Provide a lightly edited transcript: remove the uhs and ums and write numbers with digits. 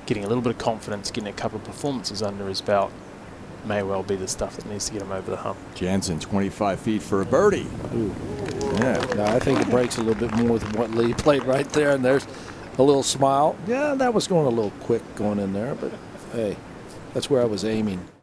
getting a little bit of confidence, getting a couple of performances under his belt may well be the stuff that needs to get him over the hump. Janzen 25 feet for a birdie. Ooh. Yeah. No, I think it breaks a little bit more than what Lee played right there, and there's a little smile. Yeah, that was going a little quick going in there, but hey, that's where I was aiming.